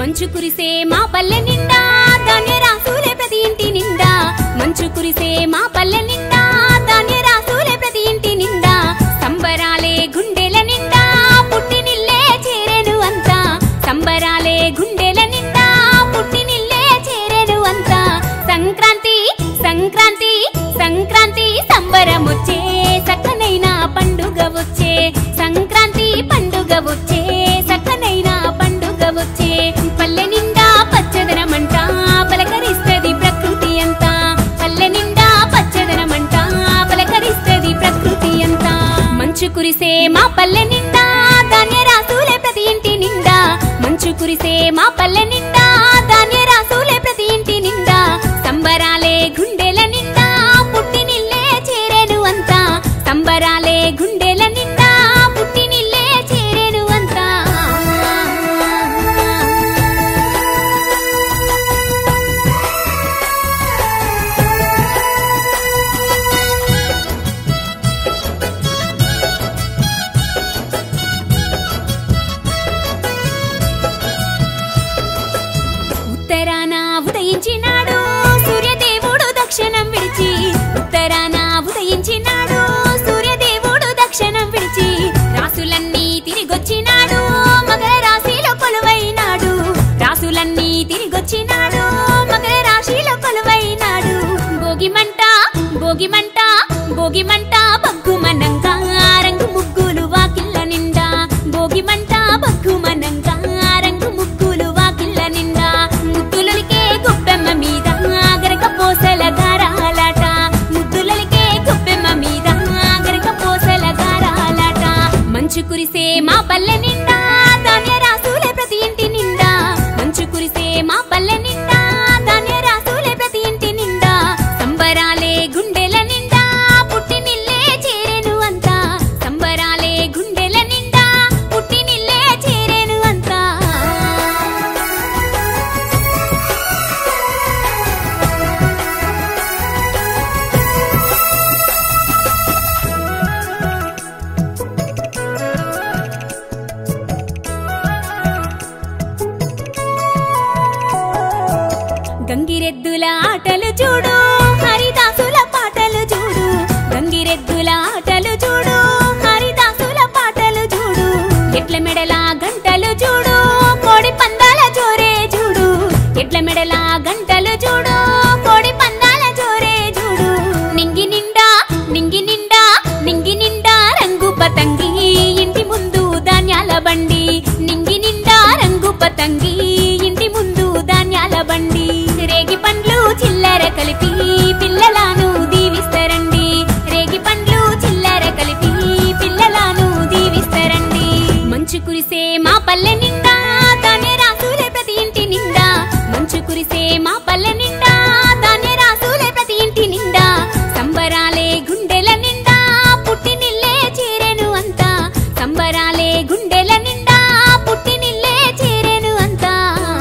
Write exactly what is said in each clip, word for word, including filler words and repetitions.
మంచు కురిసే మా పల్లె నిండా ధాన్య రాసులే ప్రతి ఇంటి నిండా మంచు కురిసే మా పల్లె నిండా ధాన్య రాసులే ప్రతి ఇంటి నిండా సంబరాలే గుండెల నిండా పుట్టినిల్లే చేరెను అంతా సంబరాలే గుండెల నిండా పుట్టినిల్లే చేరెను అంతా సంక్రాంతి సంక్రాంతి సంక్రాంతి సంబరం వచ్చే సక్కనైన పండుగ వచ్చే సంక్రాంతి పండుగ వచ్చే సక్కనైన పండుగ వచ్చే పల్లె నిండా పచ్చదనమంట పలకరిస్తది ప్రకృతి అంతా పల్లె నిండా పచ్చదనమంట పలకరిస్తది ప్రకృతి అంతా మంచు కురిసే మా పల్లె నిండా ధాన్య రాసులే ప్రతి ఇంటి నిండా మంచు కురిసే మా పల్లె నిండా ధాన్య రాసులే ప్రతి ఇంటి నిండా సంబరాలే గుండెల నిండా పుట్టినిల్లే చేరెను అంతా సంబరాలే గుండెల నిండా పుట్టినిల్లే చేరెను అంతా ఉత్తరాన ఉదయించినాడు సూర్యదేవుడు దక్షిణం విడిచి ఉత్తరాన ఉదయించినాడు సూర్యదేవుడు దక్షిణం విడిచి రాసులన్నీ తిరిగొచ్చినాడు మకర రాశిలో కొలువైనాడు రాసులన్నీ తిరిగొచ్చినాడు మకర రాశిలో కొలువైనాడు భోగిమంట భోగిమంట భోగిమంట బగ్గుమనంగా రంగు ముగ్గులు వాకిళ్ళ నిండా భోగిమంట బగ్గుమనంగా రంగు ముగ్గులు వాకిళ్ళ నిండా ముద్దులకే గుప్పెమ్మ మీద గరక పోసల గారాలాట ముద్దులకే గుప్పెమ్మ మీద గరక పోసల గారాలాట మంచు కురిసే మా పల్లె నిండా ధాన్య రాసులే ప్రతి ఇంటి నిండా మంచు కురిసే మా పల్లె నిండా ధాన్య రాసులే ప్రతి ఇంటి నిండా సంబరాలే గుండెల నిండా పుట్టినిల్లే చేరెను అంతా సంబరాలే గుండెల నిండా పుట్టినిల్లే చేరెను అంతా గంగిరెద్దుల ఆటలు చూడు హరిదాసుల పాటలు చూడు గంగిరెద్దుల ఆటలు చూడు హరిదాసుల పాటలు చూడు ఎట్ల మెడల గంటలు చూడు కోడి పందాల జోరే చూడు ఎట్ల మెడల గంటలు చూడు కోడి పందాల జోరే చూడు నింగి నిండా నింగి నిండా నింగి నిండా రంగు పతంగి ఇంటి ముందు ధాన్యాల బండి నింగి నిండా రంగు పతంగి ఇంటి ముందు ధాన్యాల బండి రేగి పండ్లు చిల్లర కలిపి పిల్లలను దీవిస్తారండి రేగి పండ్లు చిల్లర కలిపి పిల్లలను దీవిస్తారండి మంచు కురిసే మా పల్లె నిండా ధాన్య రాసులే ప్రతి ఇంటి నిండా మంచు కురిసే మా పల్లె నిండా ధాన్య రాసులే ప్రతి ఇంటి నిండా సంబరాలే గుండెల నిండా పుట్టినిల్లే చేరెను అంతా సంబరాలే గుండెల నిండా పుట్టినిల్లే చేరెను అంతా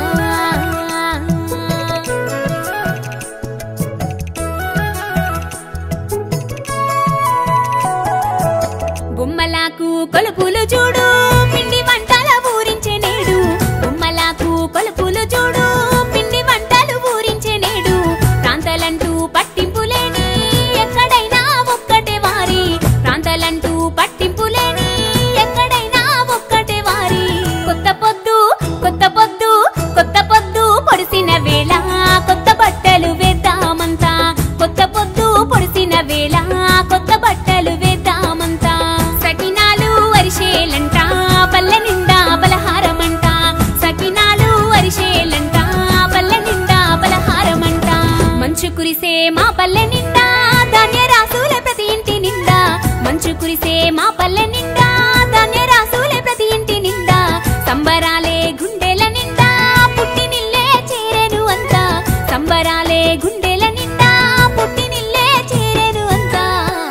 బొమ్మలాకు కొలుపులు చూడు పిండి వంటల ఊరించే నేడు బొమ్మలాకు కొలుపులు చూడు పిండి వంటలు ఊరించే నేడు ప్రాంతాలంటూ పట్టింపు లేని ఎక్కడైనా ఒక్కటే వారి ప్రాంతాలంటూ పట్టింపు లేని ఎక్కడైనా ఒక్కటే వారి కొత్త పొద్దు కొత్త పొద్దు కొత్త పొద్దు పొడిసిన వేళ కొత్త బట్టలు వేద్దామంతా కొత్త పొద్దు పొడిసిన వేళ కొత్త బట్టలు వేద్దామంతా సకినాలు అరిసెలంట పల్లె నిండా పలహారమంట సకినాలు అరిసెలంట పల్లె నిండా పలహారమంట మంచు కురిసే మా పల్లె నిండా ధాన్య రాసులే ప్రతి ఇంటి నిండా మంచు కురిసే మా పల్లె నిండా ధాన్య రాసులే ప్రతి ఇంటి నిండా సంబరాలే గుండెల నిండా పుట్టినిల్లే చేరెను అంతా సంబరాలే గుండెల నిండా పుట్టినిల్లే చేరెను అంతా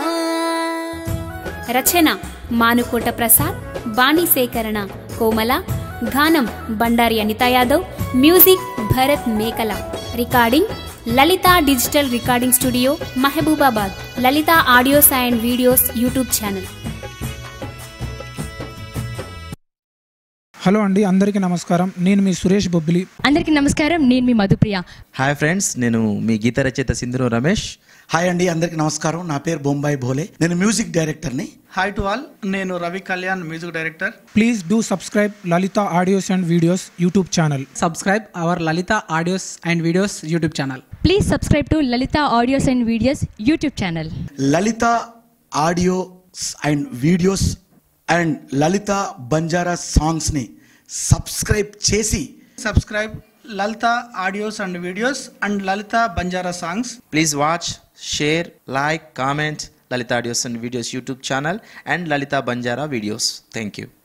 రచన మానుకోట ప్రసాద్ బాణీ సేకరణ కోమల గానం Bandari Anitha Yadav music Bharath Mekala recording Lalitha digital recording studio Mahabubabad Lalitha audios and videos YouTube channel hello అండి, అందరికీ నమస్కారం. నేను మీ సురేష్ బొబ్బిలి. అందరికీ నమస్కారం, నేను మీ మధుప్రియ. హాయ్ ఫ్రెండ్స్, నేను మీ గీత రచయిత సింధూరు రమేష్. హాయ్ అండి, అందరికీ నమస్కారం. నా పేరు బొంబాయి భోలే. నేను మ్యూజిక్ డైరెక్టర్ని. హాయ్ టు ఆల్, నేను Ravi Kalyan, music director. Please do subscribe Lalitha audios and videos YouTube channel. Subscribe our Lalita Audios and Videos YouTube channel. Please subscribe to Lalitha audios and videos YouTube channel. Lalitha audios and videos and Lalitha Banjara సాంగ్స్ని subscribe చేసి subscribe Lalitha audios and videos and Lalitha Banjara songs. Please watch, share, like, comment Lalitha audios and videos YouTube channel and Lalitha Banjara videos. Thank you.